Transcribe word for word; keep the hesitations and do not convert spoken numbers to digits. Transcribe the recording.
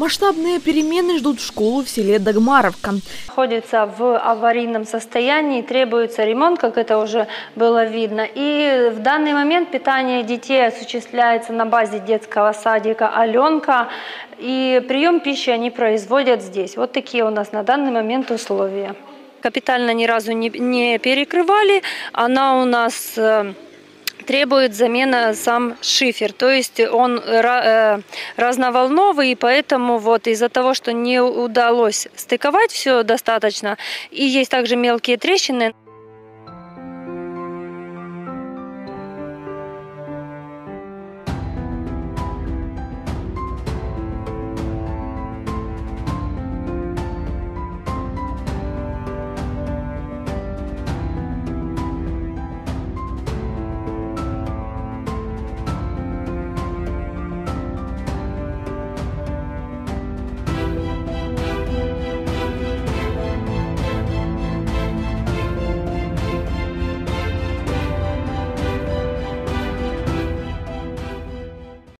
Масштабные перемены ждут школу в селе Дагмаровка. Находится в аварийном состоянии, требуется ремонт, как это уже было видно. И в данный момент питание детей осуществляется на базе детского садика «Аленка». И прием пищи они производят здесь. Вот такие у нас на данный момент условия. Капитально ни разу не, не перекрывали. Она у нас требует замены сам шифер, то есть он разноволновый, и поэтому вот из-за того, что не удалось стыковать все достаточно, и есть также мелкие трещины.